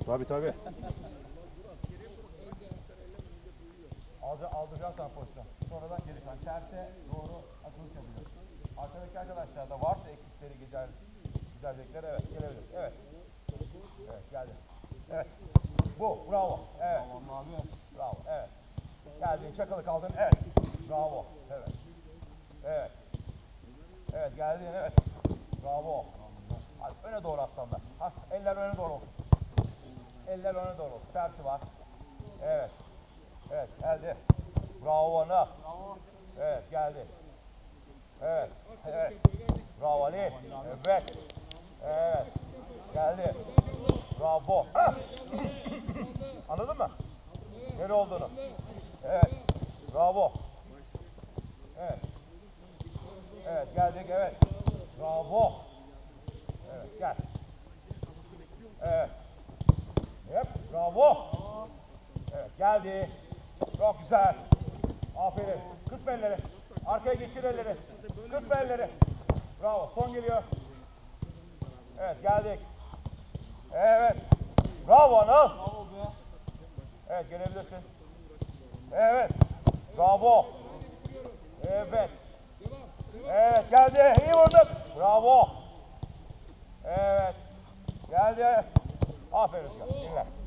Tabii tabii. Aldıracaksın sen pozisyon. Sonradan gelirsen terse doğru atılış yapıyorsun. Arkadaki arkadaşlar da varsa eksikleri giderecekler. Evet, gelebilir. Evet. Evet, geldi. Evet. Bu, bravo. Evet. Bravo, evet. Geldin, çakalı kaldın. Evet. Bravo. Evet. Evet. Evet, geldin. Evet. Bravo. Hadi öne doğru aslanlar. Eller öne doğru olsun. Eller öne doğru olsun. Tersi var. Evet. Evet, geldi. Bravo ona. Evet, geldi. Evet. Evet. Bravo Ali. Evet. Evet. Geldi. Bravo. Ha! Anladın mı? Nere olduğunu. Evet. Bravo. Evet. Evet, geldik. Evet. Bravo. Evet, gel. Evet. Hep. Bravo. Evet, geldi. Çok güzel. Aferin. Kısma elleri. Arkaya geçir elleri. Kısma elleri. Bravo. Son geliyor. Evet, geldik. Evet. Bravo Anıl. Evet, gelebilirsin. Evet. Bravo. Evet. Evet, geldi. İyi vurduk. Bravo. Evet. Geldi. Aferin. Dinle.